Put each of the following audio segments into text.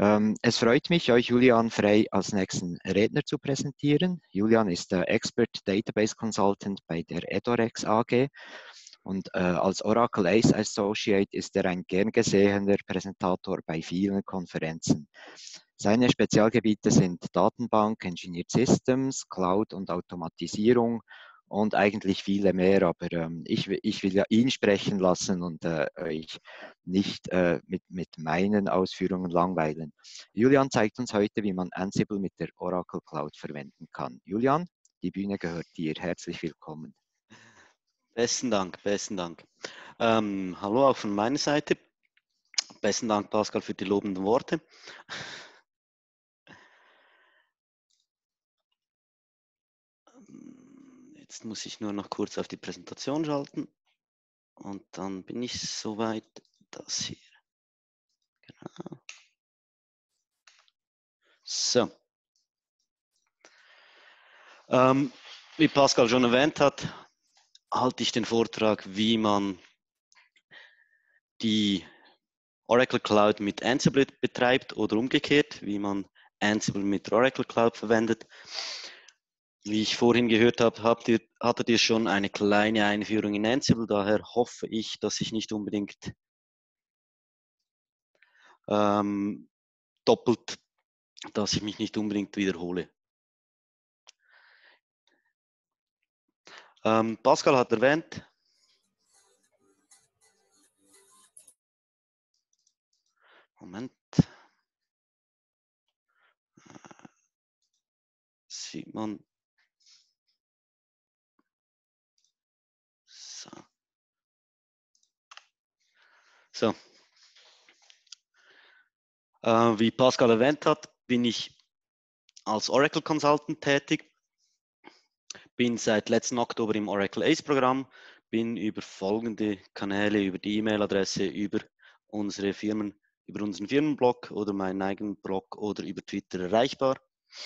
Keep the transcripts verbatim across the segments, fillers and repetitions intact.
Ähm, es freut mich, euch Julian Frey als nächsten Redner zu präsentieren. Julian ist der Expert Database Consultant bei der Edorex A G und äh, als Oracle Ace Associate ist er ein gern gesehener Präsentator bei vielen Konferenzen. Seine Spezialgebiete sind Datenbank, Engineered Systems, Cloud und Automatisierung und eigentlich viele mehr, aber ähm, ich, ich will ja ihn sprechen lassen und äh, euch nicht äh, mit, mit meinen Ausführungen langweilen. Julian zeigt uns heute, wie man Ansible mit der Oracle Cloud verwenden kann. Julian, die Bühne gehört dir. Herzlich willkommen. Besten Dank, besten Dank. Ähm, hallo auch von meiner Seite. Besten Dank, Pascal, für die lobenden Worte. Jetzt muss ich nur noch kurz auf die Präsentation schalten und dann bin ich soweit. Das hier. Genau. So. Ähm, wie Pascal schon erwähnt hat, halte ich den Vortrag, wie man die Oracle Cloud mit Ansible betreibt oder umgekehrt, wie man Ansible mit Oracle Cloud verwendet. Wie ich vorhin gehört habe, habt ihr, hattet ihr schon eine kleine Einführung in Ansible, daher hoffe ich, dass ich nicht unbedingt ähm, doppelt, dass ich mich nicht unbedingt wiederhole. Ähm, Pascal hat erwähnt, Moment, sieht man, so, so. Äh, wie Pascal erwähnt hat, bin ich als Oracle Consultant tätig, bin seit letzten Oktober im Oracle Ace Programm, bin über folgende Kanäle, über die E-Mail-Adresse, über unsere Firmen, über unseren Firmenblog oder meinen eigenen Blog oder über Twitter erreichbar.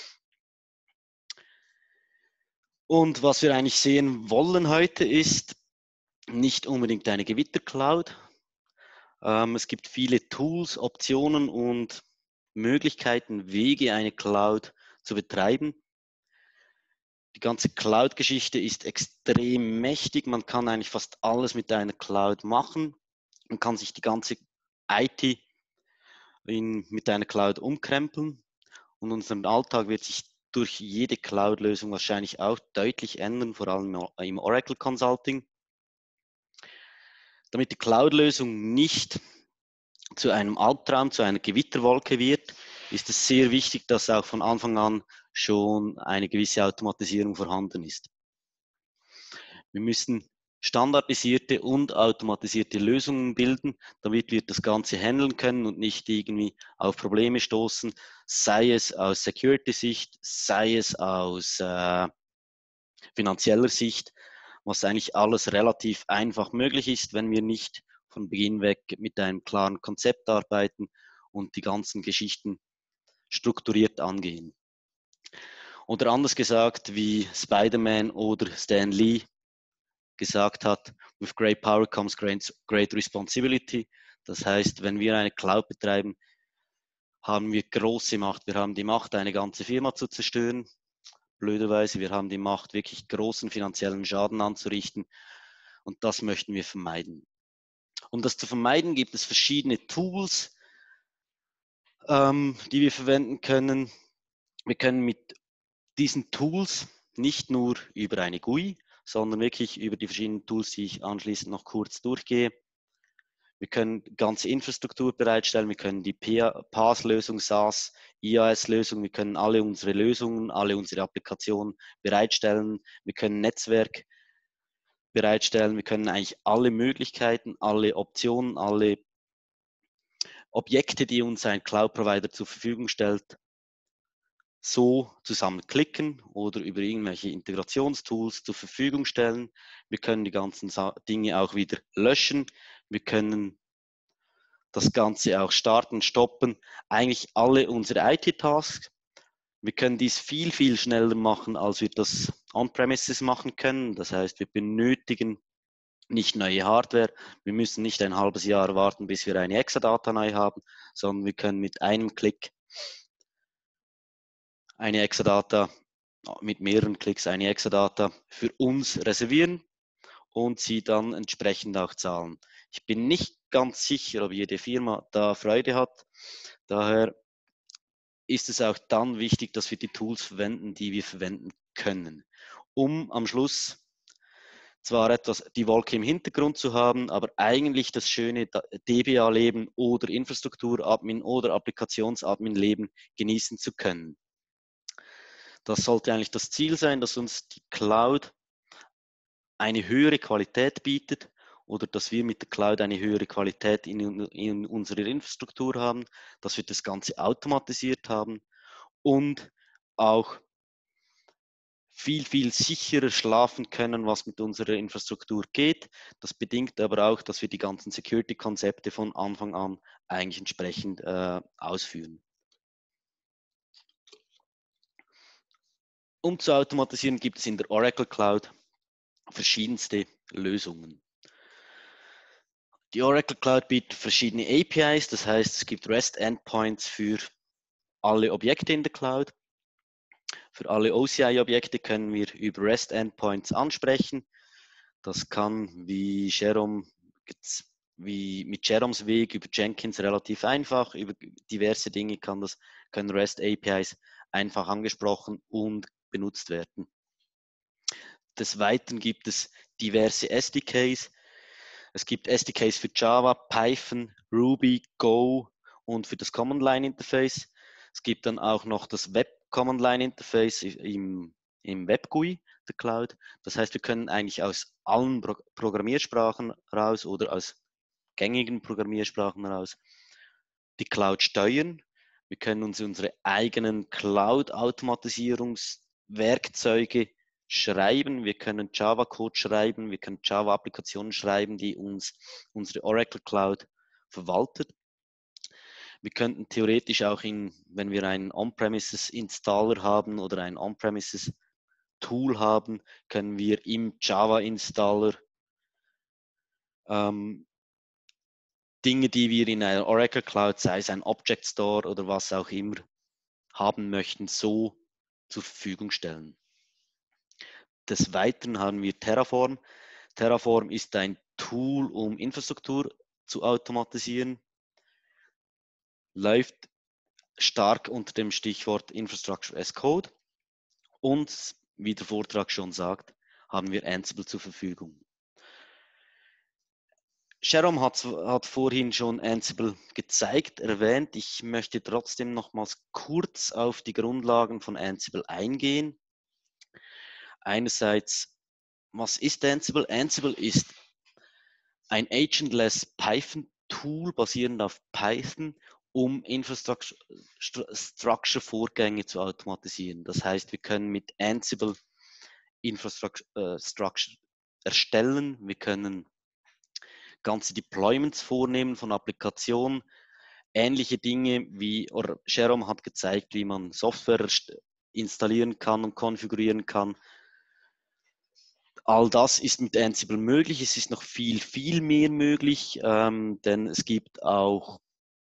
Und was wir eigentlich sehen wollen heute ist nicht unbedingt eine Gewitter-Cloud. Ähm, es gibt viele Tools, Optionen und Möglichkeiten, Wege, eine Cloud zu betreiben. Die ganze Cloud-Geschichte ist extrem mächtig. Man kann eigentlich fast alles mit einer Cloud machen. Man kann sich die ganze I T in, mit einer Cloud umkrempeln. Und unser Alltag wird sich durch jede Cloud-Lösung wahrscheinlich auch deutlich ändern, vor allem im Oracle Consulting. Damit die Cloud-Lösung nicht zu einem Albtraum, zu einer Gewitterwolke wird, ist es sehr wichtig, dass auch von Anfang an schon eine gewisse Automatisierung vorhanden ist. Wir müssen standardisierte und automatisierte Lösungen bilden, damit wir das Ganze handeln können und nicht irgendwie auf Probleme stoßen, sei es aus Security-Sicht, sei es aus äh, finanzieller Sicht, was eigentlich alles relativ einfach möglich ist, wenn wir nicht von Beginn weg mit einem klaren Konzept arbeiten und die ganzen Geschichten strukturiert angehen. Oder anders gesagt, wie Spider-Man oder Stan Lee gesagt hat, with great power comes great, great responsibility. Das heißt, wenn wir eine Cloud betreiben, haben wir große Macht. Wir haben die Macht, eine ganze Firma zu zerstören. Blöderweise, wir haben die Macht, wirklich großen finanziellen Schaden anzurichten. Und das möchten wir vermeiden. Um das zu vermeiden, gibt es verschiedene Tools, ähm, die wir verwenden können. Wir können mit diesen Tools nicht nur über eine G U I, sondern wirklich über die verschiedenen Tools, die ich anschließend noch kurz durchgehe. Wir können ganze Infrastruktur bereitstellen, wir können die PaaS-Lösung, SaaS, I A S-Lösung, wir können alle unsere Lösungen, alle unsere Applikationen bereitstellen, wir können Netzwerk bereitstellen, wir können eigentlich alle Möglichkeiten, alle Optionen, alle Objekte, die uns ein Cloud-Provider zur Verfügung stellt, so zusammenklicken oder über irgendwelche Integrationstools zur Verfügung stellen. Wir können die ganzen Dinge auch wieder löschen. Wir können das Ganze auch starten, stoppen. Eigentlich alle unsere I T-Tasks. Wir können dies viel, viel schneller machen, als wir das on-premises machen können. Das heißt, wir benötigen nicht neue Hardware. Wir müssen nicht ein halbes Jahr warten, bis wir eine Exadata neu haben, sondern wir können mit einem Klick eine Exadata, mit mehreren Klicks eine Exadata für uns reservieren und sie dann entsprechend auch zahlen. Ich bin nicht ganz sicher, ob jede Firma da Freude hat. Daher ist es auch dann wichtig, dass wir die Tools verwenden, die wir verwenden können, um am Schluss zwar etwas die Wolke im Hintergrund zu haben, aber eigentlich das schöne D B A-Leben oder Infrastruktur-Admin oder Applikations-Admin-Leben genießen zu können. Das sollte eigentlich das Ziel sein, dass uns die Cloud eine höhere Qualität bietet oder dass wir mit der Cloud eine höhere Qualität in, in unserer Infrastruktur haben, dass wir das Ganze automatisiert haben und auch viel, viel sicherer schlafen können, was mit unserer Infrastruktur geht. Das bedingt aber auch, dass wir die ganzen Security-Konzepte von Anfang an eigentlich entsprechend äh, ausführen. Um zu automatisieren, gibt es in der Oracle Cloud verschiedenste Lösungen. Die Oracle Cloud bietet verschiedene A P Is, das heißt, es gibt REST-Endpoints für alle Objekte in der Cloud. Für alle O C I-Objekte können wir über REST-Endpoints ansprechen. Das kann wie Jerome, wie mit Jeroms Weg über Jenkins relativ einfach, über diverse Dinge kann das, können REST-A P Is einfach angesprochen und benutzt werden. Des Weiteren gibt es diverse S D Ks. Es gibt S D Ks für Java, Python, Ruby, Go und für das Command Line Interface. Es gibt dann auch noch das Web Command Line Interface im, im Web G U I der Cloud. Das heißt, wir können eigentlich aus allen Pro Programmiersprachen raus oder aus gängigen Programmiersprachen raus die Cloud steuern. Wir können uns unsere eigenen Cloud-Automatisierungswerkzeuge schreiben, wir können Java-Code schreiben, wir können Java-Applikationen schreiben, die uns unsere Oracle Cloud verwaltet. Wir könnten theoretisch auch, in, wenn wir einen On-Premises-Installer haben oder ein On-Premises-Tool haben, können wir im Java-Installer ähm, Dinge, die wir in einer Oracle Cloud, sei es ein Object Store oder was auch immer, haben möchten, so zur Verfügung stellen. Des Weiteren haben wir Terraform. Terraform ist ein Tool, um Infrastruktur zu automatisieren, läuft stark unter dem Stichwort Infrastructure as Code und, wie der Vortrag schon sagt, haben wir Ansible zur Verfügung. Jerome hat, hat vorhin schon Ansible gezeigt, erwähnt. Ich möchte trotzdem nochmals kurz auf die Grundlagen von Ansible eingehen. Einerseits, was ist Ansible? Ansible ist ein Agentless Python-Tool basierend auf Python, um Infrastructure-Vorgänge zu automatisieren. Das heißt, wir können mit Ansible Infrastructure äh, erstellen, wir können ganze Deployments vornehmen von Applikationen, ähnliche Dinge wie, oder Jerome hat gezeigt, wie man Software installieren kann und konfigurieren kann. All das ist mit Ansible möglich. Es ist noch viel, viel mehr möglich, ähm, denn es gibt auch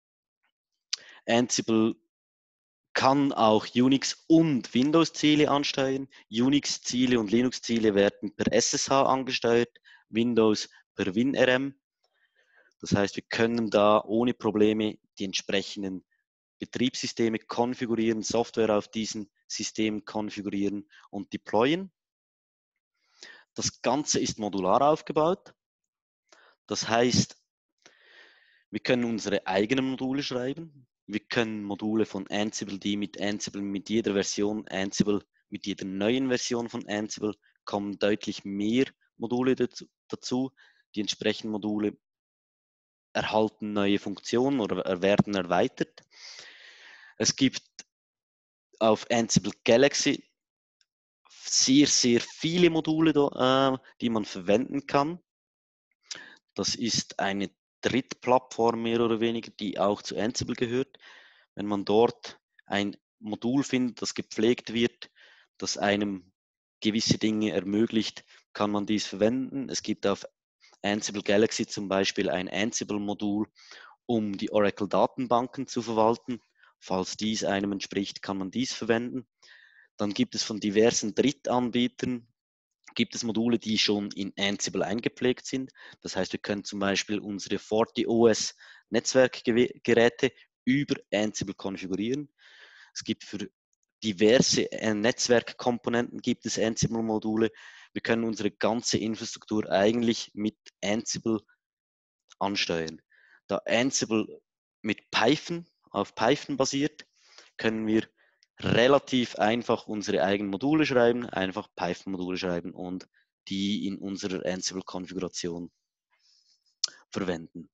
Ansible kann auch Unix- und Windows-Ziele ansteuern. Unix-Ziele und Linux-Ziele werden per S S H angesteuert, Windows per WinRM. Das heißt, wir können da ohne Probleme die entsprechenden Betriebssysteme konfigurieren, Software auf diesen Systemen konfigurieren und deployen. Das Ganze ist modular aufgebaut. Das heißt, wir können unsere eigenen Module schreiben. Wir können Module von Ansible, die mit Ansible, mit jeder Version Ansible, mit jeder neuen Version von Ansible kommen deutlich mehr Module dazu. Die entsprechenden Module erhalten neue Funktionen oder werden erweitert. Es gibt auf Ansible Galaxy sehr, sehr viele Module, äh, die man verwenden kann. Das ist eine Drittplattform mehr oder weniger, die auch zu Ansible gehört. Wenn man dort ein Modul findet, das gepflegt wird, das einem gewisse Dinge ermöglicht, kann man dies verwenden. Es gibt auf Ansible Galaxy zum Beispiel ein Ansible-Modul, um die Oracle-Datenbanken zu verwalten. Falls dies einem entspricht, kann man dies verwenden. Dann gibt es von diversen Drittanbietern gibt es Module, die schon in Ansible eingepflegt sind. Das heißt, wir können zum Beispiel unsere FortiOS Netzwerkgeräte über Ansible konfigurieren. Es gibt für diverse Netzwerkkomponenten gibt es Ansible-Module. Wir können unsere ganze Infrastruktur eigentlich mit Ansible ansteuern. Da Ansible mit Python auf Python basiert, können wir relativ einfach unsere eigenen Module schreiben, einfach Python-Module schreiben und die in unserer Ansible-Konfiguration verwenden.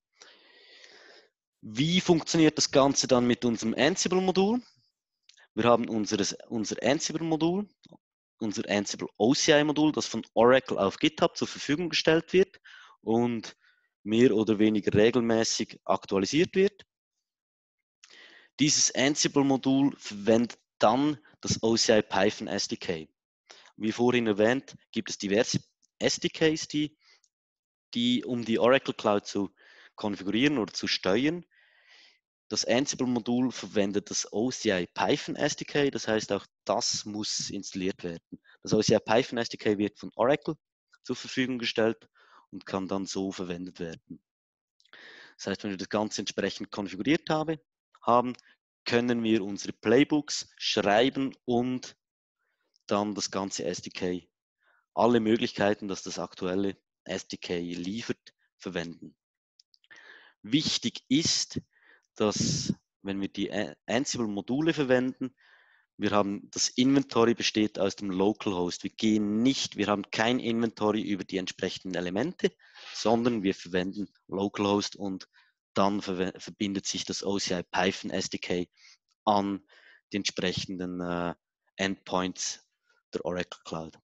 Wie funktioniert das Ganze dann mit unserem Ansible-Modul? Wir haben unseres, unser Ansible-Modul, unser Ansible O C I-Modul, das von Oracle auf GitHub zur Verfügung gestellt wird und mehr oder weniger regelmäßig aktualisiert wird. Dieses Ansible-Modul verwendet dann das O C I Python S D K. Wie vorhin erwähnt, gibt es diverse S D Ks, die, die um die Oracle Cloud zu konfigurieren oder zu steuern. Das Ansible-Modul verwendet das O C I Python S D K, das heißt auch das muss installiert werden. Das O C I Python S D K wird von Oracle zur Verfügung gestellt und kann dann so verwendet werden. Das heißt, wenn wir das Ganze entsprechend konfiguriert habe, haben, können wir unsere Playbooks schreiben und dann das ganze S D K, alle Möglichkeiten, dass das aktuelle S D K liefert, verwenden. Wichtig ist, dass wenn wir die Ansible-Module verwenden, wir haben, das Inventory besteht aus dem Localhost. Wir gehen nicht, wir haben kein Inventory über die entsprechenden Elemente, sondern wir verwenden Localhost und dann ver verbindet sich das O C I Python S D K an die entsprechenden äh, Endpoints der Oracle Cloud.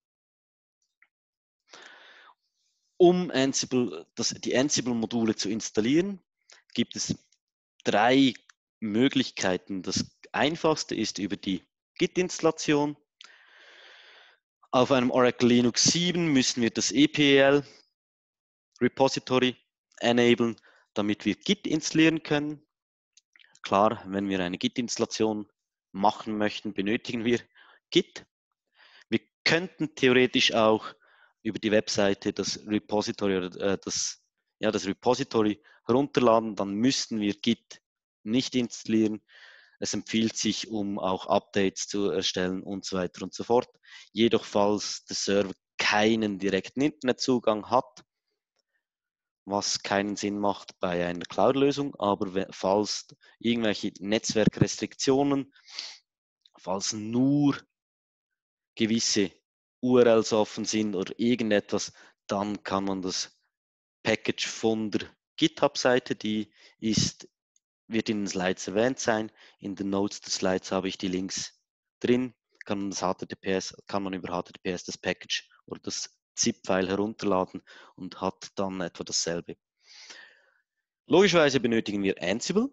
Um Ansible, das, die Ansible-Module zu installieren, gibt es drei Möglichkeiten. Das einfachste ist über die Git-Installation. Auf einem Oracle Linux sieben müssen wir das E P L Repository enablen, damit wir Git installieren können. Klar, wenn wir eine Git-Installation machen möchten, benötigen wir Git. Wir könnten theoretisch auch über die Webseite das Repository oder äh, das, ja, das Repository herunterladen, dann müssten wir Git nicht installieren. Es empfiehlt sich, um auch Updates zu erstellen und so weiter und so fort. Jedoch, falls der Server keinen direkten Internetzugang hat, was keinen Sinn macht bei einer Cloud-Lösung, aber falls irgendwelche Netzwerkrestriktionen, falls nur gewisse U R Ls offen sind oder irgendetwas, dann kann man das Package von der GitHub-Seite, die ist, wird in den Slides erwähnt sein. In den Notes des Slides habe ich die Links drin. Kann man, das H T T P S, kann man über H T T P S das Package oder das ZIP-File herunterladen und hat dann etwa dasselbe. Logischerweise benötigen wir Ansible.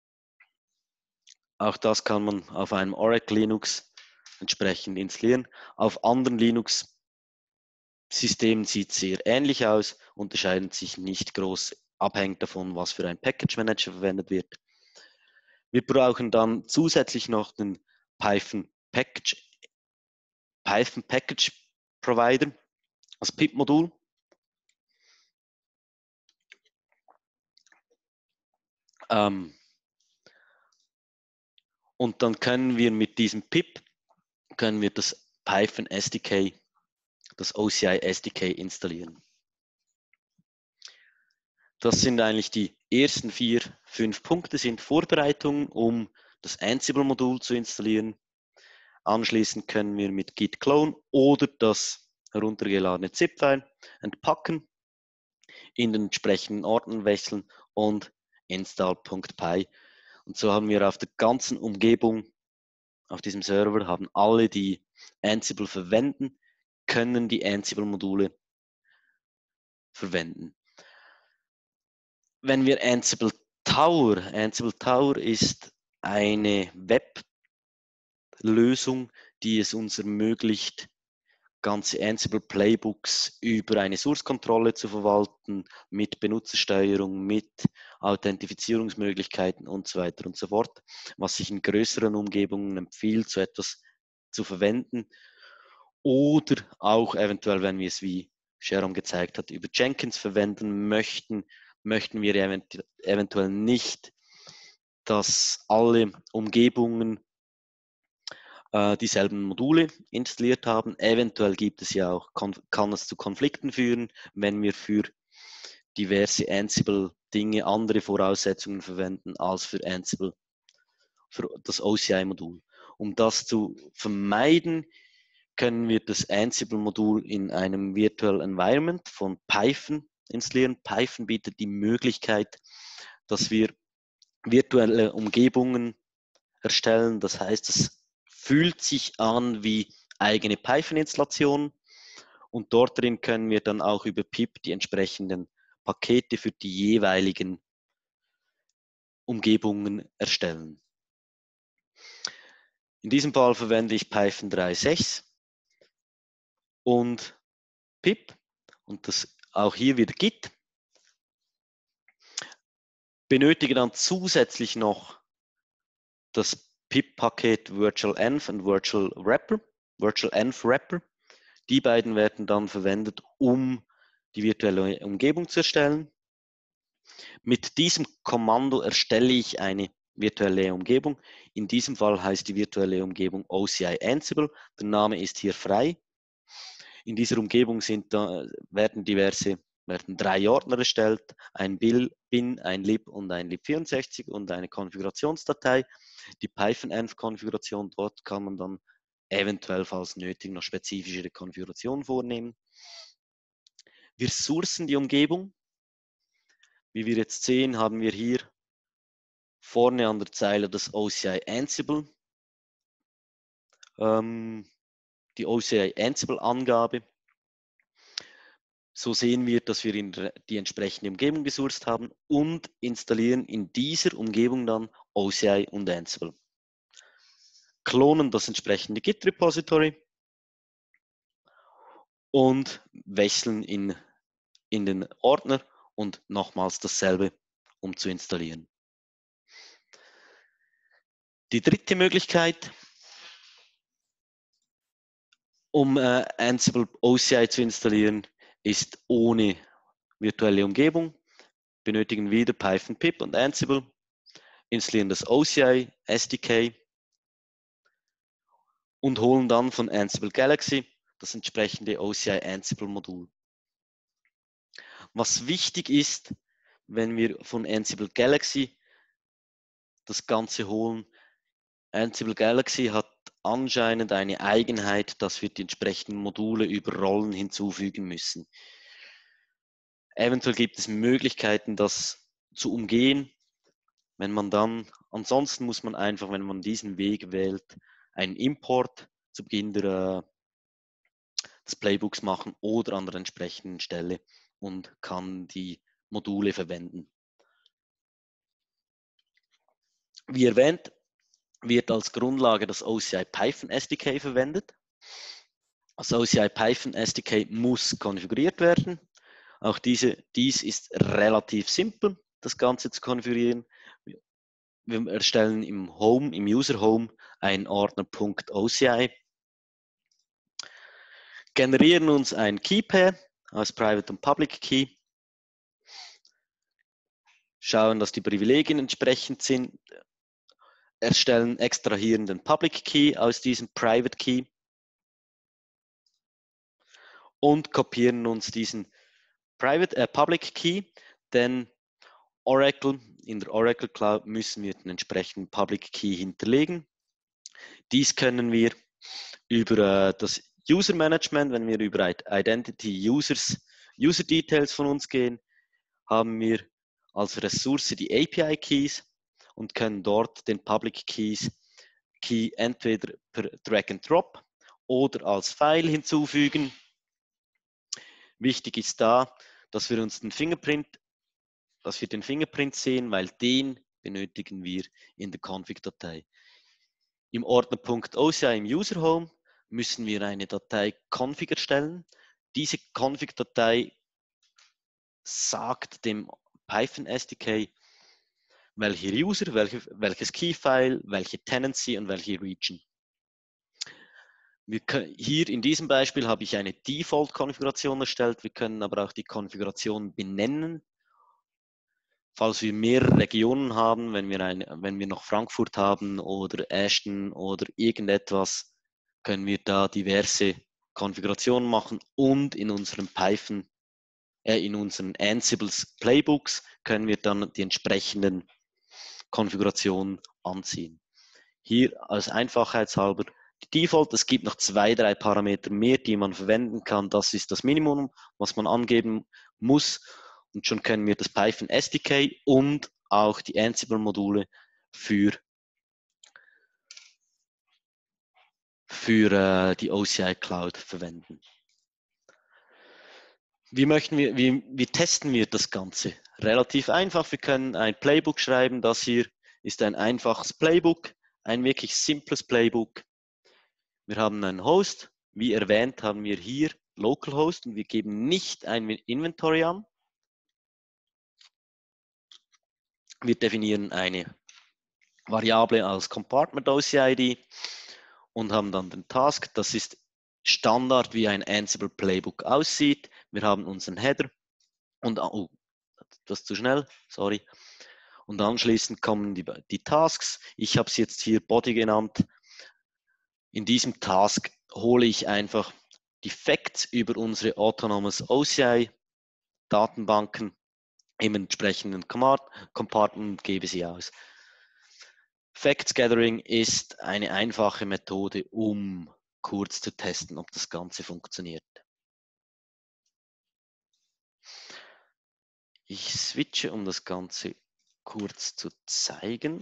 Auch das kann man auf einem Oracle Linux entsprechend installieren. Auf anderen Linux-Systemen sieht es sehr ähnlich aus, unterscheiden sich nicht groß, abhängig davon, was für ein Package Manager verwendet wird. Wir brauchen dann zusätzlich noch den Python Package, Python Package Provider, das P I P-Modul. Ähm, und dann können wir mit diesem P I P können wir das Python S D K, das O C I S D K installieren. Das sind eigentlich die ersten vier, fünf Punkte, sind Vorbereitungen, um das Ansible-Modul zu installieren. Anschließend können wir mit Git clone oder das heruntergeladene ZIP-File entpacken, in den entsprechenden Ordner wechseln und install.py. Und so haben wir auf der ganzen Umgebung, auf diesem Server, haben alle, die Ansible verwenden, können die Ansible-Module verwenden. Wenn wir Ansible Tower, Ansible Tower ist eine Weblösung, die es uns ermöglicht, ganze Ansible Playbooks über eine Source-Kontrolle zu verwalten, mit Benutzersteuerung, mit Authentifizierungsmöglichkeiten und so weiter und so fort, was sich in größeren Umgebungen empfiehlt, so etwas zu verwenden. Oder auch eventuell, wenn wir es, wie Sharon gezeigt hat, über Jenkins verwenden möchten, möchten wir event- eventuell nicht, dass alle Umgebungen äh, dieselben Module installiert haben. Eventuell gibt es ja auch, kann es zu Konflikten führen, wenn wir für diverse Ansible-Dinge andere Voraussetzungen verwenden als für Ansible, für das O C I-Modul. Um das zu vermeiden, können wir das Ansible-Modul in einem Virtual Environment von Python installieren. Python bietet die Möglichkeit, dass wir virtuelle Umgebungen erstellen. Das heißt, es fühlt sich an wie eigene Python-Installation und dort drin können wir dann auch über pip die entsprechenden Pakete für die jeweiligen Umgebungen erstellen. In diesem Fall verwende ich Python drei Punkt sechs und pip und das auch hier wieder Git. Benötige dann zusätzlich noch das pip-Paket virtualenv und virtual wrapper, virtualenv wrapper. Die beiden werden dann verwendet, um die virtuelle Umgebung zu erstellen. Mit diesem Kommando erstelle ich eine virtuelle Umgebung. In diesem Fall heißt die virtuelle Umgebung O C I Ansible. Der Name ist hier frei. In dieser Umgebung sind da, werden diverse werden drei Ordner erstellt, ein bin, ein lib und ein lib vierundsechzig und eine Konfigurationsdatei. Die Python-env-Konfiguration, dort kann man dann eventuell, falls nötig, noch spezifische Konfigurationen vornehmen. Wir sourcen die Umgebung. Wie wir jetzt sehen, haben wir hier vorne an der Zeile das O C I Ansible, ähm, die O C I Ansible-Angabe. So sehen wir, dass wir in die entsprechende Umgebung gesourced haben und installieren in dieser Umgebung dann O C I und Ansible. Klonen das entsprechende Git-Repository und wechseln in, in den Ordner und nochmals dasselbe, um zu installieren. Die dritte Möglichkeit, um äh, Ansible O C I zu installieren, ist ohne virtuelle Umgebung. Benötigen wieder Python pip und Ansible, installieren das O C I S D K und holen dann von Ansible Galaxy das entsprechende O C I Ansible Modul. Was wichtig ist, wenn wir von Ansible Galaxy das Ganze holen, Ansible Galaxy hat anscheinend eine Eigenheit, dass wir die entsprechenden Module über Rollen hinzufügen müssen. Eventuell gibt es Möglichkeiten, das zu umgehen. Wenn man dann, ansonsten muss man einfach, wenn man diesen Weg wählt, einen Import zu Beginn der, des Playbooks machen oder an der entsprechenden Stelle und kann die Module verwenden. Wie erwähnt, wird als Grundlage das O C I Python S D K verwendet. Das O C I Python S D K muss konfiguriert werden. Auch diese, dies ist relativ simpel, das Ganze zu konfigurieren. Wir erstellen im Home, im User Home einen Ordner .oci, generieren uns ein Key Pair aus Private und Public Key, schauen, dass die Privilegien entsprechend sind, erstellen, extrahieren den Public Key aus diesem Private Key und kopieren uns diesen Private, äh, Public Key, denn Oracle, in der Oracle Cloud müssen wir den entsprechenden Public Key hinterlegen. Dies können wir über äh, das User Management, wenn wir über Identity Users, User Details von uns gehen, haben wir als Ressource die A P I Keys und können dort den Public Keys Key entweder per Drag and Drop oder als File hinzufügen. Wichtig ist da, dass wir uns den Fingerprint, dass wir den Fingerprint sehen, weil den benötigen wir in der Config-Datei. Im Ordner .oci im User Home müssen wir eine Datei config erstellen. Diese Config-Datei sagt dem Python S D K, welche User, welche, welches Keyfile, welche Tenancy und welche Region. Wir können, hier in diesem Beispiel habe ich eine Default-Konfiguration erstellt. Wir können aber auch die Konfiguration benennen. Falls wir mehrere Regionen haben, wenn wir, ein, wenn wir noch Frankfurt haben oder Ashton oder irgendetwas, können wir da diverse Konfigurationen machen und in unserem Python, äh, in unseren Ansibles Playbooks können wir dann die entsprechenden Konfigurationen anziehen. Hier als Einfachheitshalber die Default, es gibt noch zwei, drei Parameter mehr, die man verwenden kann. Das ist das Minimum, was man angeben muss. Und schon können wir das Python S D K und auch die Ansible-Module für, für äh, die O C I Cloud verwenden. Wie, möchten wir, wie, wie testen wir das Ganze? Relativ einfach, wir können ein Playbook schreiben. Das hier ist ein einfaches Playbook, ein wirklich simples Playbook. Wir haben einen Host. Wie erwähnt, haben wir hier Localhost und wir geben nicht ein Inventory an. Wir definieren eine Variable als Compartment O C I D und haben dann den Task. Das ist Standard, wie ein Ansible Playbook aussieht. Wir haben unseren Header und oh, das ist zu schnell, sorry. Und anschließend kommen die, die Tasks. Ich habe es jetzt hier Body genannt. In diesem Task hole ich einfach die Facts über unsere Autonomous O C I Datenbanken im entsprechenden Compartment und gebe sie aus. Facts Gathering ist eine einfache Methode, um kurz zu testen, ob das Ganze funktioniert. Ich switche, um das Ganze kurz zu zeigen.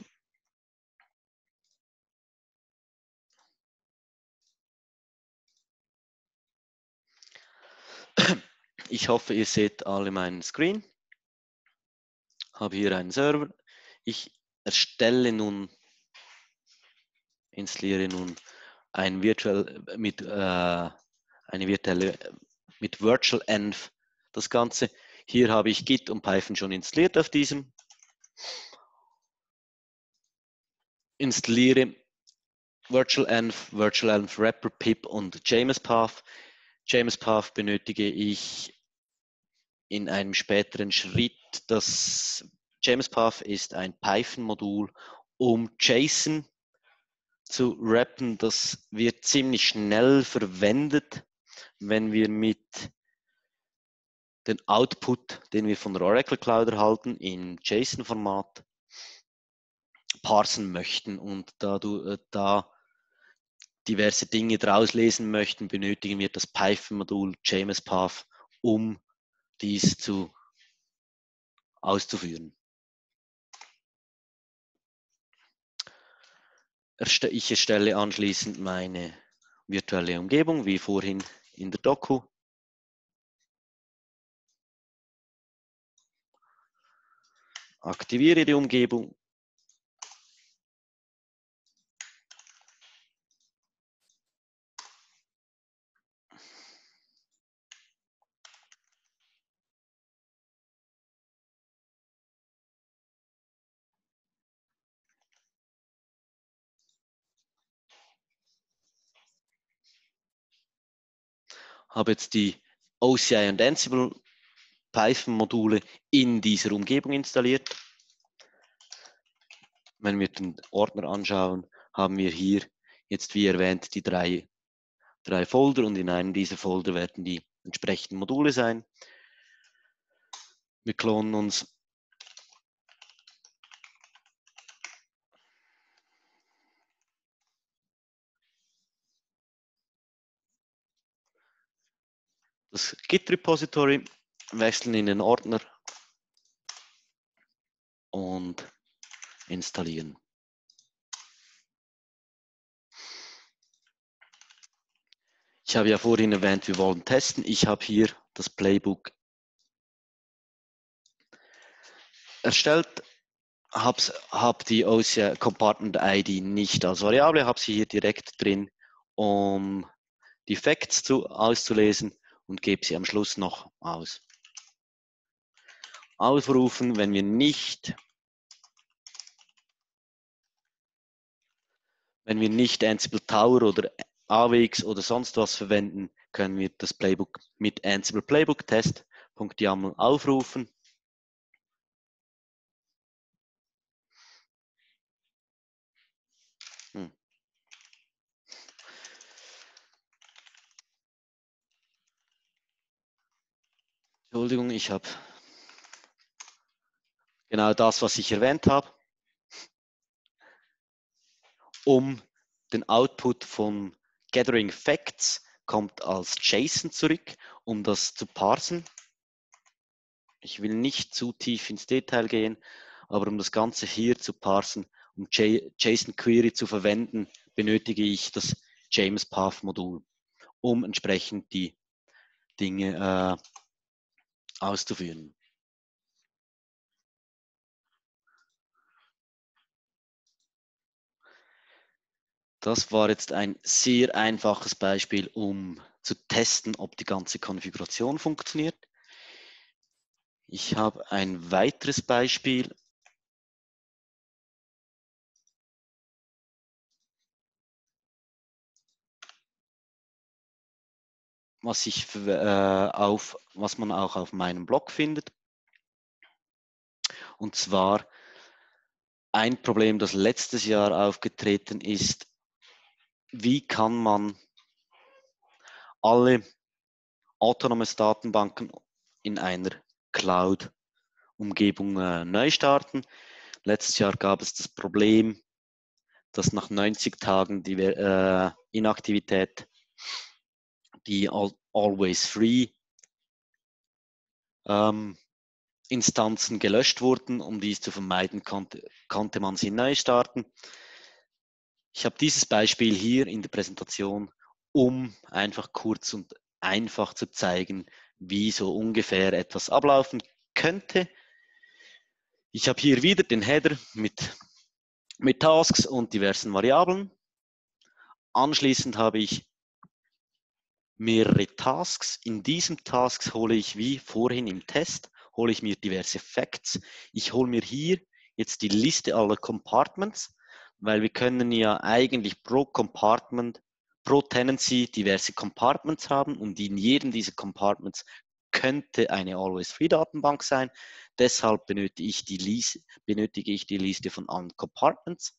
Ich hoffe, ihr seht alle meinen Screen. Habe hier einen Server. Ich erstelle nun, installiere nun ein virtuell mit äh, eine virtuelle mit Virtual Env das Ganze. Hier habe ich Git und Python schon installiert auf diesem. Installiere Virtual Env, Virtual Env Wrapper, Pip und JMSPath. JMSPath benötige ich in einem späteren Schritt. Das JMSPath ist ein Python-Modul, um JSON zu wrappen. Das wird ziemlich schnell verwendet, wenn wir mit den Output, den wir von der Oracle Cloud erhalten, in JSON-Format parsen möchten. Und da, du, da diverse Dinge draus lesen möchten, benötigen wir das Python-Modul JMSPath, um dies zu, auszuführen. Ich erstelle anschließend meine virtuelle Umgebung, wie vorhin in der Doku. Aktiviere die Umgebung. Habe jetzt die O C I und Ansible Python-Module in dieser Umgebung installiert. Wenn wir den Ordner anschauen, haben wir hier jetzt, wie erwähnt, die drei, drei Folder und in einem dieser Folder werden die entsprechenden Module sein. Wir klonen uns das Git-Repository, wechseln in den Ordner und installieren. Ich habe ja vorhin erwähnt, wir wollen testen. Ich habe hier das Playbook erstellt, habe hab die O C I Compartment I D nicht als Variable, habe sie hier direkt drin, um die Facts zu, auszulesen und gebe sie am Schluss noch aus. Aufrufen, wenn wir nicht, wenn wir nicht Ansible Tower oder A W X oder sonst was verwenden, können wir das Playbook mit Ansible Playbook Test.yaml aufrufen. Hm. Entschuldigung, ich habe genau das, was ich erwähnt habe, um den Output von Gathering Facts kommt als JSON zurück, um das zu parsen. Ich will nicht zu tief ins Detail gehen, aber um das Ganze hier zu parsen, um JSON Query zu verwenden, benötige ich das James Path Modul, um entsprechend die Dinge äh, auszuführen. Das war jetzt ein sehr einfaches Beispiel, um zu testen, ob die ganze Konfiguration funktioniert. Ich habe ein weiteres Beispiel. Was, ich, äh, auf, was man auch auf meinem Blog findet. Und zwar ein Problem, das letztes Jahr aufgetreten ist. Wie kann man alle autonomes Datenbanken in einer Cloud-Umgebung äh, neu starten? Letztes Jahr gab es das Problem, dass nach neunzig Tagen die äh, Inaktivität die Always Free ähm, Instanzen gelöscht wurden. Um dies zu vermeiden, konnte, konnte man sie neu starten. Ich habe dieses Beispiel hier in der Präsentation, um einfach kurz und einfach zu zeigen, wie so ungefähr etwas ablaufen könnte. Ich habe hier wieder den Header mit, mit Tasks und diversen Variablen. Anschließend habe ich mehrere Tasks. In diesem Tasks hole ich, wie vorhin im Test, hole ich mir diverse Facts. Ich hole mir hier jetzt die Liste aller Compartments, weil wir können ja eigentlich pro Compartment, pro Tenancy diverse Compartments haben und in jedem dieser Compartments könnte eine Always-Free-Datenbank sein. Deshalb benötige ich, die Liste, benötige ich die Liste von allen Compartments.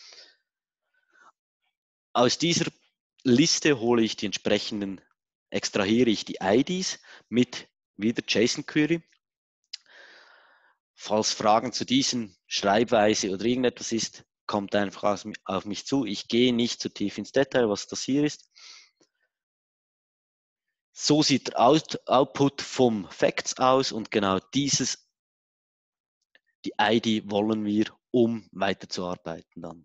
Aus dieser Liste hole ich die entsprechenden, extrahiere ich die I Ds mit wieder JSON-Query. Falls Fragen zu diesen Schreibweise oder irgendetwas ist, kommt einfach auf mich zu. Ich gehe nicht zu tief ins Detail, was das hier ist. So sieht der Out Output vom Facts aus und genau dieses, die I D wollen wir, um weiterzuarbeiten dann.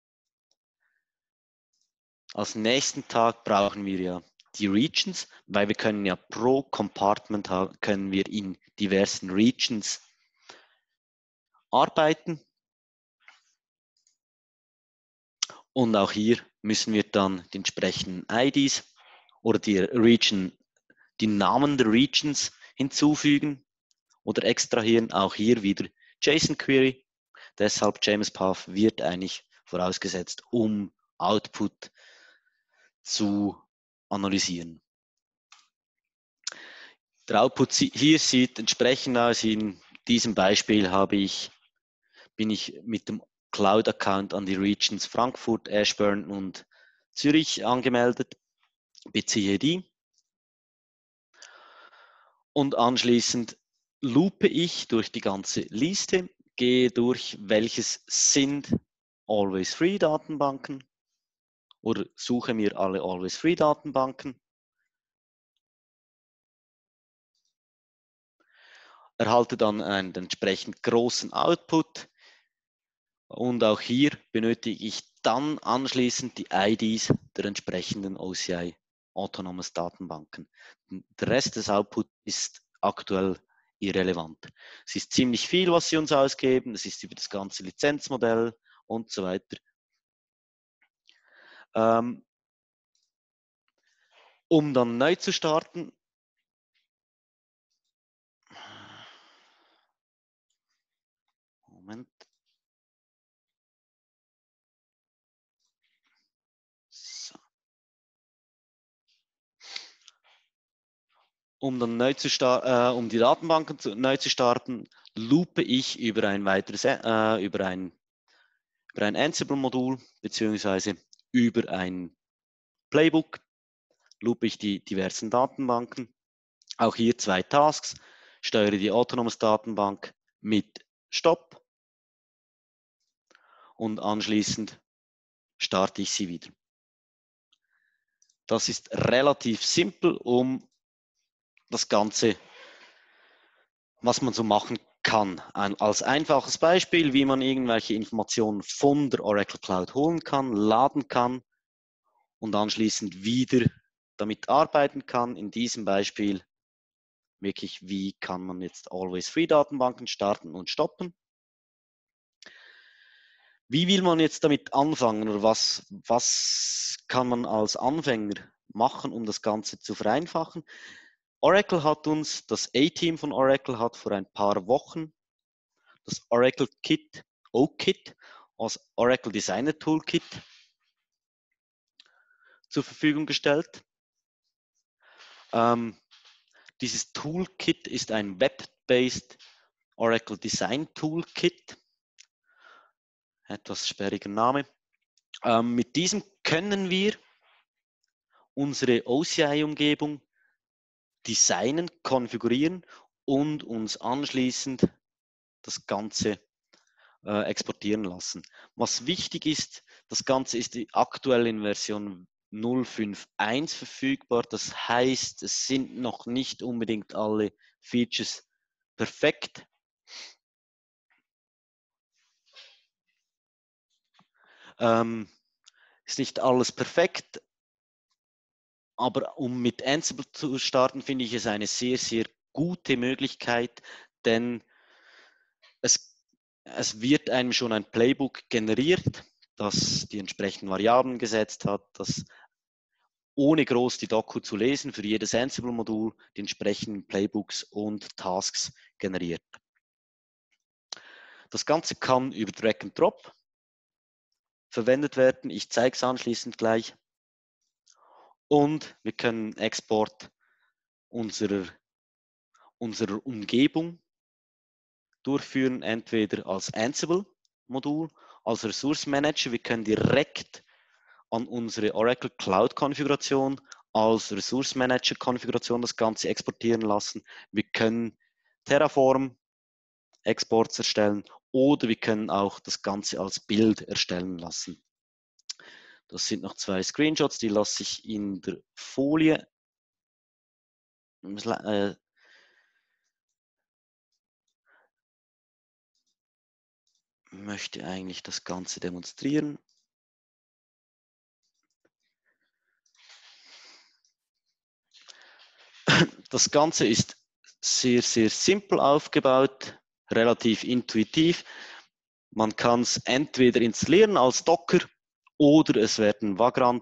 Als nächsten Tag brauchen wir ja die Regions, weil wir können ja pro Compartment können wir in diversen Regions arbeiten. Und auch hier müssen wir dann die entsprechenden I Ds oder die Region, die Namen der Regions hinzufügen oder extrahieren. Auch hier wieder JSON Query. Deshalb James Path wird eigentlich vorausgesetzt, um Output zu analysieren. Der Output hier sieht entsprechend aus. In diesem Beispiel habe ich, bin ich mit dem Cloud-Account an die Regions Frankfurt, Ashburn und Zürich angemeldet, beziehe die und anschließend loope ich durch die ganze Liste, gehe durch, welches sind Always Free Datenbanken oder suche mir alle Always Free Datenbanken. Erhalte dann einen entsprechend großen Output und auch hier benötige ich dann anschließend die I Ds der entsprechenden O C I autonomes Datenbanken. Der Rest des Outputs ist aktuell irrelevant. Es ist ziemlich viel, was sie uns ausgeben, es ist über das ganze Lizenzmodell und so weiter. Ähm, Um dann neu zu starten, Moment. So. Um dann neu zu starten, äh, um die Datenbanken zu, neu zu starten, loope ich über ein weiteres, äh, über ein, über ein Ansible-Modul beziehungsweise über ein Playbook, loope ich die diversen Datenbanken. Auch hier zwei Tasks, steuere die Autonomous Datenbank mit Stopp und anschließend starte ich sie wieder. Das ist relativ simpel, um das Ganze, was man so machen kann. Ein, als einfaches Beispiel, wie man irgendwelche Informationen von der Oracle Cloud holen kann, laden kann und anschließend wieder damit arbeiten kann. In diesem Beispiel wirklich, wie kann man jetzt Always Free Datenbanken starten und stoppen. Wie will man jetzt damit anfangen oder was, was kann man als Anfänger machen, um das Ganze zu vereinfachen? Oracle hat uns, das A-Team von Oracle hat vor ein paar Wochen das Oracle Kit, O-Kit, als Oracle Designer Toolkit zur Verfügung gestellt. Ähm, dieses Toolkit ist ein Web-based Oracle Design Toolkit, etwas sperriger Name. Ähm, mit diesem können wir unsere O C I-Umgebung designen, konfigurieren und uns anschließend das Ganze äh, exportieren lassen. Was wichtig ist, das Ganze ist die aktuell in Version null Punkt fünf Punkt eins verfügbar. Das heißt, es sind noch nicht unbedingt alle Features perfekt. Ähm, ist nicht alles perfekt, aber um mit Ansible zu starten, finde ich es eine sehr, sehr gute Möglichkeit, denn es, es wird einem schon ein Playbook generiert, das die entsprechenden Variablen gesetzt hat, das ohne groß die Doku zu lesen, für jedes Ansible-Modul die entsprechenden Playbooks und Tasks generiert. Das Ganze kann über Drag and Drop verwendet werden. Ich zeige es anschließend gleich. Und wir können Export unserer, unserer Umgebung durchführen, entweder als Ansible-Modul, als Ressource Manager. Wir können direkt an unsere Oracle Cloud-Konfiguration als Ressource Manager-Konfiguration das Ganze exportieren lassen. Wir können Terraform Exports erstellen oder wir können auch das Ganze als Bild erstellen lassen. Das sind noch zwei Screenshots, die lasse ich in der Folie äh, möchte eigentlich das Ganze demonstrieren. Das Ganze ist sehr, sehr simpel aufgebaut, relativ intuitiv. Man kann es entweder installieren als Docker oder es werden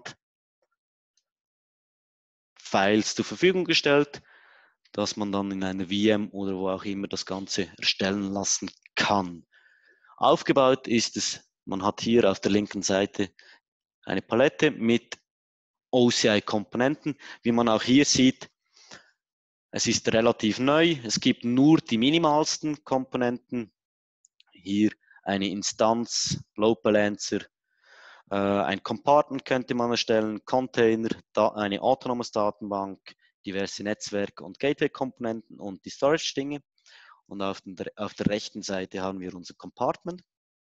Vagrant-Files zur Verfügung gestellt, dass man dann in einer V M oder wo auch immer das Ganze erstellen lassen kann. Aufgebaut ist es, man hat hier auf der linken Seite eine Palette mit O C I-Komponenten. Wie man auch hier sieht, es ist relativ neu. Es gibt nur die minimalsten Komponenten. Hier eine Instanz, Load Balancer, äh, ein Compartment könnte man erstellen, Container, da, eine Autonomous Datenbank, diverse Netzwerke und Gateway-Komponenten und die Storage-Dinge. Und auf, den, auf der rechten Seite haben wir unser Compartment.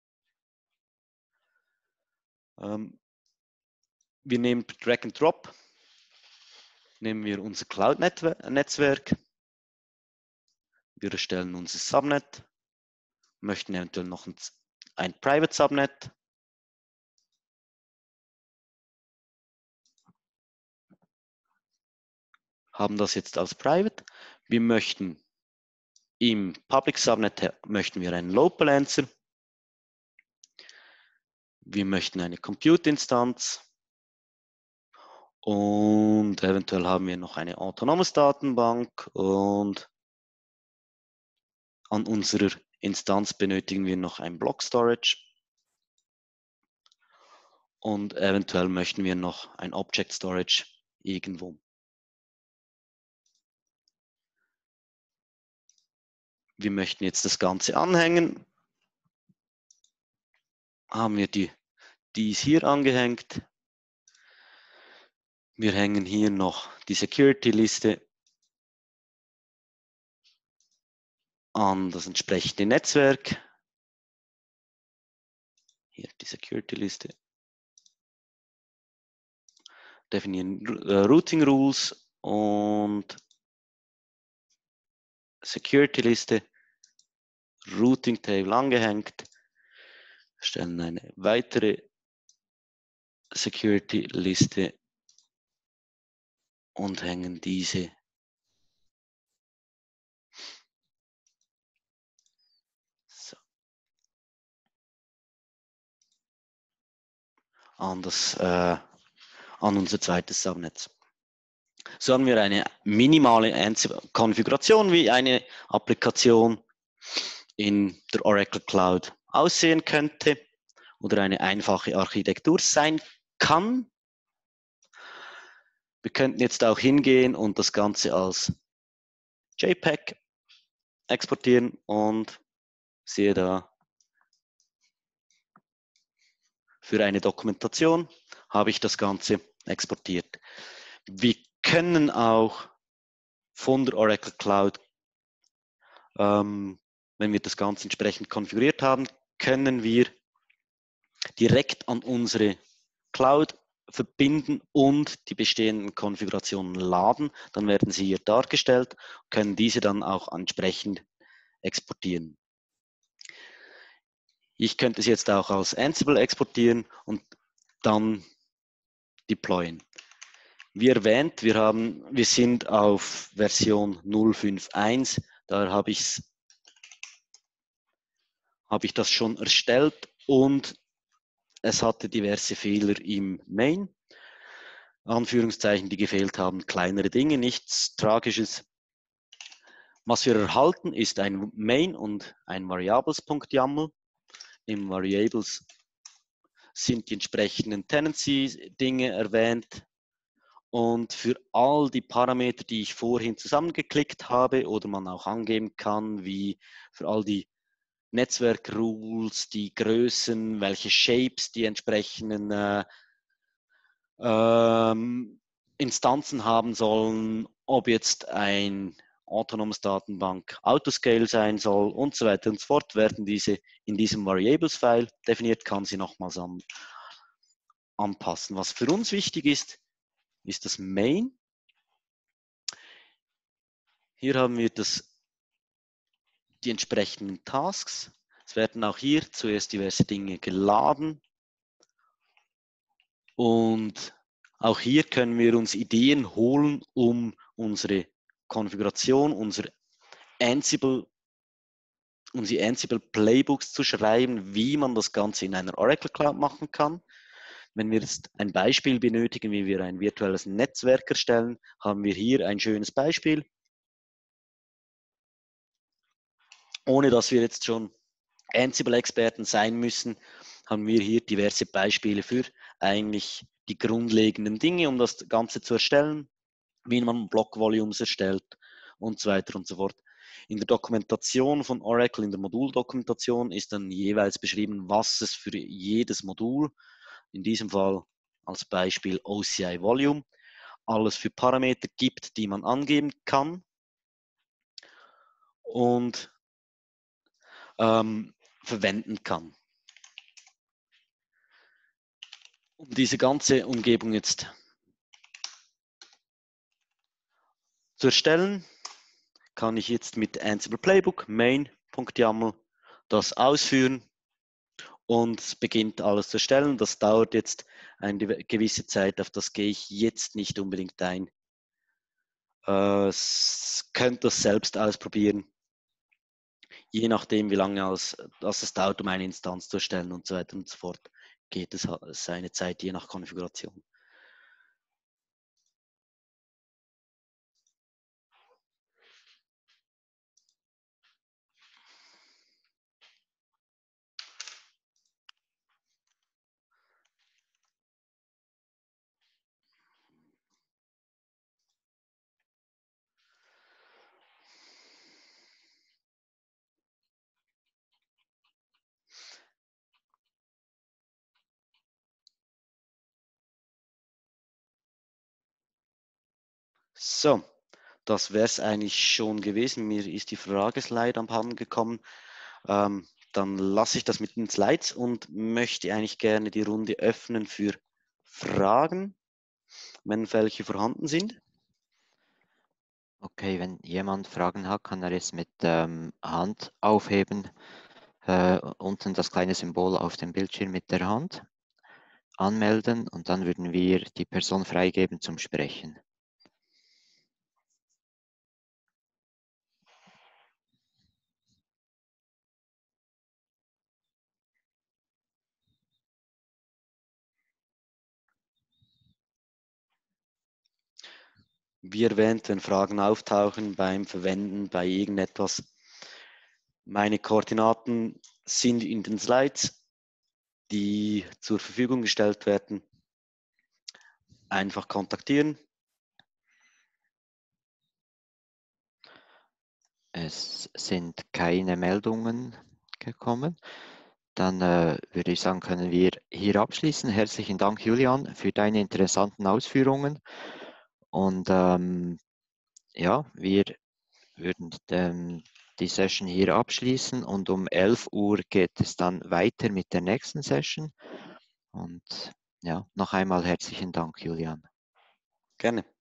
Ähm, wir nehmen Drag and Drop, nehmen wir unser Cloud-Netzwerk, wir erstellen unser Subnet, möchten eventuell noch ein, ein Private Subnet, haben das jetzt als Private. Wir möchten im Public Subnet möchten wir einen Load Balancer. Wir möchten eine Compute-Instanz Und eventuell haben wir noch eine autonomes Datenbank und an unserer Instanz benötigen wir noch ein Block Storage. Und eventuell möchten wir noch ein Object Storage irgendwo. Wir möchten jetzt das Ganze anhängen. Haben wir die, die ist hier angehängt. Wir hängen hier noch die Security-Liste an das entsprechende Netzwerk. Hier die Security-Liste. Definieren äh, Routing Rules und Security-Liste. Routing Table angehängt. Stellen eine weitere Security-Liste und hängen diese so an, das, äh, an unser zweites Subnetz. So haben wir eine minimale Konfiguration, wie eine Applikation in der Oracle Cloud aussehen könnte oder eine einfache Architektur sein kann. Wir könnten jetzt auch hingehen und das Ganze als JPEG exportieren und sehe da, für eine Dokumentation habe ich das Ganze exportiert. Wir können auch von der Oracle Cloud, ähm, wenn wir das Ganze entsprechend konfiguriert haben, können wir direkt an unsere Cloud verbinden und die bestehenden Konfigurationen laden. Dann werden sie hier dargestellt, können diese dann auch entsprechend exportieren. Ich könnte es jetzt auch als Ansible exportieren und dann deployen. Wie erwähnt, wir, haben, wir sind auf Version null Punkt fünf Punkt eins, da habe ich, habe ich das schon erstellt und es hatte diverse Fehler im Main. Anführungszeichen, die gefehlt haben, kleinere Dinge, nichts Tragisches. Was wir erhalten, ist ein Main und ein Variables.yaml. Im Variables sind die entsprechenden Tenancy-Dinge erwähnt. Und für all die Parameter, die ich vorhin zusammengeklickt habe oder man auch angeben kann, wie für all die Netzwerk-Rules, die Größen, welche Shapes die entsprechenden äh, ähm, Instanzen haben sollen, ob jetzt ein autonomes Datenbank Autoscale sein soll und so weiter und so fort, werden diese in diesem Variables-File definiert, kann sie nochmals an, anpassen. Was für uns wichtig ist, ist das Main. Hier haben wir das, die entsprechenden Tasks. Es werden auch hier zuerst diverse Dinge geladen. Und auch hier können wir uns Ideen holen, um unsere Konfiguration, unsere Ansible, unsere Ansible Playbooks zu schreiben, wie man das Ganze in einer Oracle Cloud machen kann. Wenn wir jetzt ein Beispiel benötigen, wie wir ein virtuelles Netzwerk erstellen, haben wir hier ein schönes Beispiel. Ohne dass wir jetzt schon Ansible-Experten sein müssen, haben wir hier diverse Beispiele für eigentlich die grundlegenden Dinge, um das Ganze zu erstellen, wie man Block-Volumes erstellt und so weiter und so fort. In der Dokumentation von Oracle, in der Moduldokumentation, ist dann jeweils beschrieben, was es für jedes Modul, in diesem Fall als Beispiel O C I Volume, alles für Parameter gibt, die man angeben kann. Und ähm, verwenden kann. Um diese ganze Umgebung jetzt zu erstellen, kann ich jetzt mit Ansible Playbook main.yaml das ausführen und es beginnt alles zu erstellen. Das dauert jetzt eine gewisse Zeit, auf das gehe ich jetzt nicht unbedingt ein. Äh, könnt das selbst ausprobieren, je nachdem, wie lange als, als es dauert, um eine Instanz zu erstellen und so weiter und so fort, geht es seine Zeit je nach Konfiguration. So, das wäre es eigentlich schon gewesen. Mir ist die Frageslide abhanden gekommen. Ähm, dann lasse ich das mit den Slides und möchte eigentlich gerne die Runde öffnen für Fragen, wenn welche vorhanden sind. Okay, wenn jemand Fragen hat, kann er es mit ähm, Hand aufheben. Äh, unten das kleine Symbol auf dem Bildschirm mit der Hand anmelden und dann würden wir die Person freigeben zum Sprechen. Wie erwähnt, wenn Fragen auftauchen beim Verwenden bei irgendetwas, meine Koordinaten sind in den Slides, die zur Verfügung gestellt werden. Einfach kontaktieren. Es sind keine Meldungen gekommen. Dann äh, würde ich sagen, können wir hier abschließen. Herzlichen Dank, Julian, für deine interessanten Ausführungen. Und ähm, ja, wir würden ähm, die Session hier abschließen und um elf Uhr geht es dann weiter mit der nächsten Session. Und ja, noch einmal herzlichen Dank, Julian. Gerne.